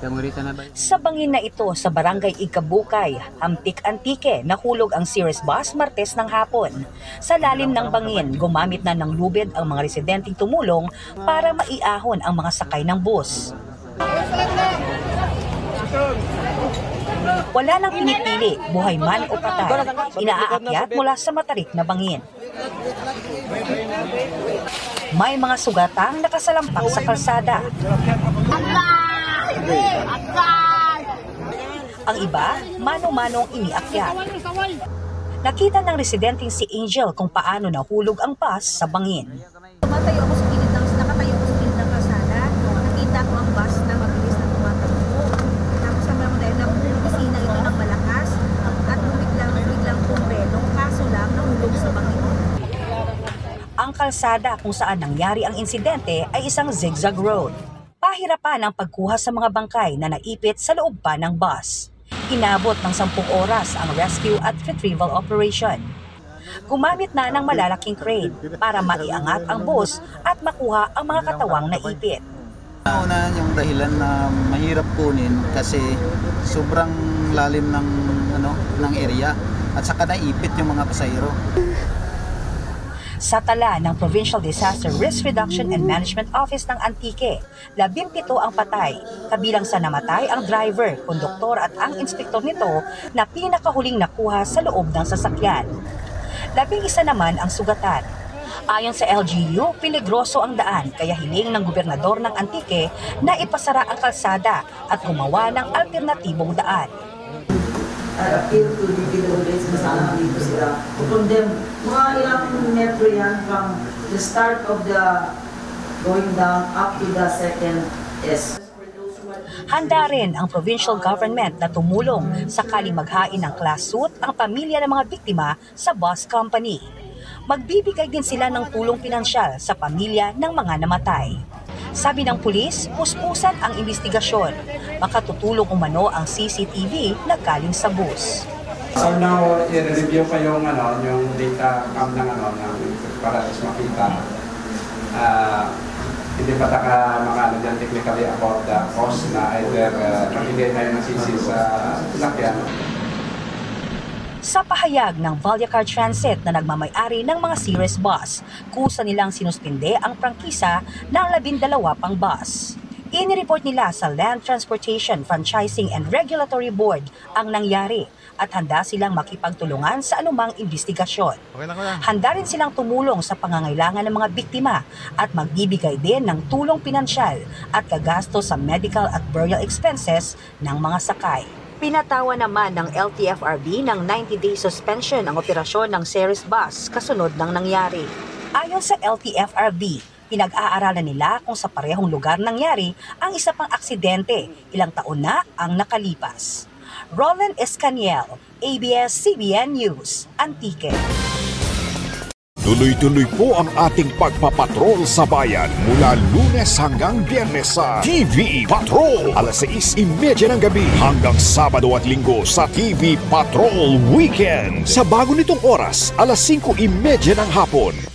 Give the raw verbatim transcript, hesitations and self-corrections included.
Sa bangin na ito sa barangay Ikabukay, Hampik Antique, nahulog ang Ceres bus Martes ng hapon. Sa lalim ng bangin, gumamit na ng lubid ang mga residenteng tumulong para maiahon ang mga sakay ng bus. Wala nang pinipili, buhay man o patay, inaaakyat mula sa matarik na bangin. May mga sugatang nakasalampak sa kalsada. Ang iba, mano-manong iniakyat. Nakita ng residenteng si Angel kung paano nahulog ang bus sa bangin. Tumatayo ako sa gilid ng, nakatayo ako sa gilid ng kalsada. Nakita ko ang bus na mabilis na tumatakbo. Tapos sabi ko dahil nabubugisina ito ng malakas at biglang biglang pumrelong, kaso lang nahulog sa bangin. Ang kalsada kung saan nangyari ang insidente ay isang zigzag road. Pahirapan ang pagkuha sa mga bangkay na naipit sa loob pa ng bus. Inabot ng sampung oras ang rescue at retrieval operation. Gumamit na ng malalaking crane para maiangat ang bus at makuha ang mga katawang naipit. Una yung dahilan na mahirap kunin kasi sobrang lalim ng ano ng area at saka naipit yung mga pasahero. Sa tala ng Provincial Disaster Risk Reduction and Management Office ng Antique, labimpito ang patay, kabilang sa namatay ang driver, konduktor at ang inspektor nito na pinakahuling nakuha sa loob ng sasakyan. Labing isa naman ang sugatan. Ayon sa L G U, peligroso ang daan kaya hiling ng gobernador ng Antique na ipasara ang kalsada at gumawa ng alternatibong daan. I appeal to the D O H na sana dito sila. From them, mga ilang metro yan from the start of the going down up to the second S. Handa rin ang provincial government na tumulong sakaling maghain ng class suit ang pamilya ng mga biktima sa bus company. Magbibigay din sila ng tulong pinansyal sa pamilya ng mga namatay. Sabi ng pulis, puspusan ang investigasyon. Makatutulong umano ang C C T V na galing sa bus. So now, i-review pa yung, ano, yung data cam ng, ano, ng, para makita. Uh, hindi pa taka makano dyan technically about the cost na either uh, magbigay tayo ng C C sa lakyan. Sa pahayag ng Vallecar Transit na nagmamay-ari ng mga Ceres bus, kusa nilang sinuspinde ang prangkisa ng labindalawa pang bus. Inireport nila sa Land Transportation Franchising and Regulatory Board ang nangyari at handa silang makipagtulungan sa anumang investigasyon. Handa rin silang tumulong sa pangangailangan ng mga biktima at magbibigay din ng tulong pinansyal at kagasto sa medical at burial expenses ng mga sakay. Pinatawa naman ng L T F R B ng ninety day suspension ang operasyon ng Ceres bus kasunod ng nangyari. Ayon sa L T F R B, pinag-aaralan nila kung sa parehong lugar nangyari ang isa pang aksidente ilang taon na ang nakalipas. Roland Escaniel, A B S C B N News, Antique. Tuloy-tuloy po ang ating pagpapatrol sa bayan mula Lunes hanggang Biyernes sa T V Patrol. alas sais trenta ng gabi hanggang Sabado at Linggo sa T V Patrol Weekend. Sa bago nitong oras, alas singko trenta ng hapon.